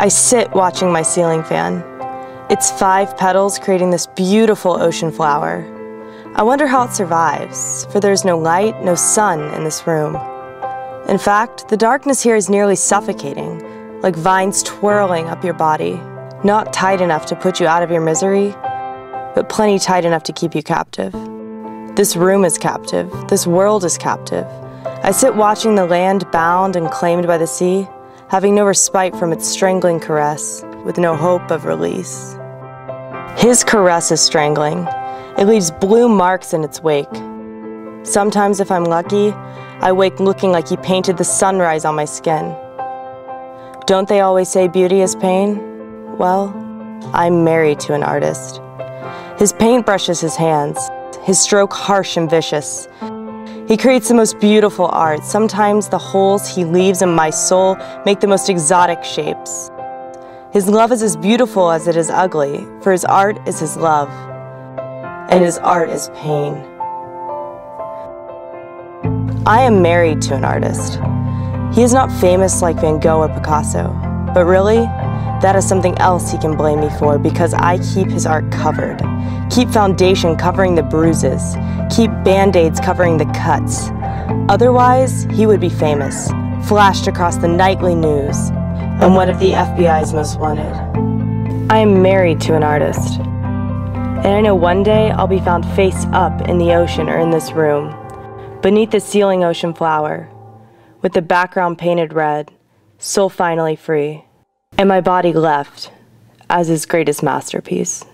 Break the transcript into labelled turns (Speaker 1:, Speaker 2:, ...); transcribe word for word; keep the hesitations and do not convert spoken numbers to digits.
Speaker 1: I sit watching my ceiling fan. Its five petals creating this beautiful ocean flower. I wonder how it survives, for there's no light, no sun in this room. In fact, the darkness here is nearly suffocating, like vines twirling up your body. Not tight enough to put you out of your misery, but plenty tight enough to keep you captive. This room is captive. This world is captive. I sit watching the land bound and claimed by the sea, having no respite from its strangling caress, with no hope of release. His caress is strangling. It leaves blue marks in its wake. Sometimes, if I'm lucky, I wake looking like he painted the sunrise on my skin. Don't they always say beauty is pain? Well, I'm married to an artist. His paintbrush is his hands, his stroke harsh and vicious. He creates the most beautiful art. Sometimes the holes he leaves in my soul make the most exotic shapes. His love is as beautiful as it is ugly, for his art is his love, and his art is pain. I am married to an artist. He is not famous like Van Gogh or Picasso, but really, that is something else he can blame me for, because I keep his art covered, keep foundation covering the bruises, keep band-aids covering the cuts. Otherwise, he would be famous, flashed across the nightly news, and one of the F B I's most wanted. I am married to an artist, and I know one day I'll be found face up in the ocean or in this room, beneath the ceiling ocean flower, with the background painted red, soul finally free, and my body left as his greatest masterpiece.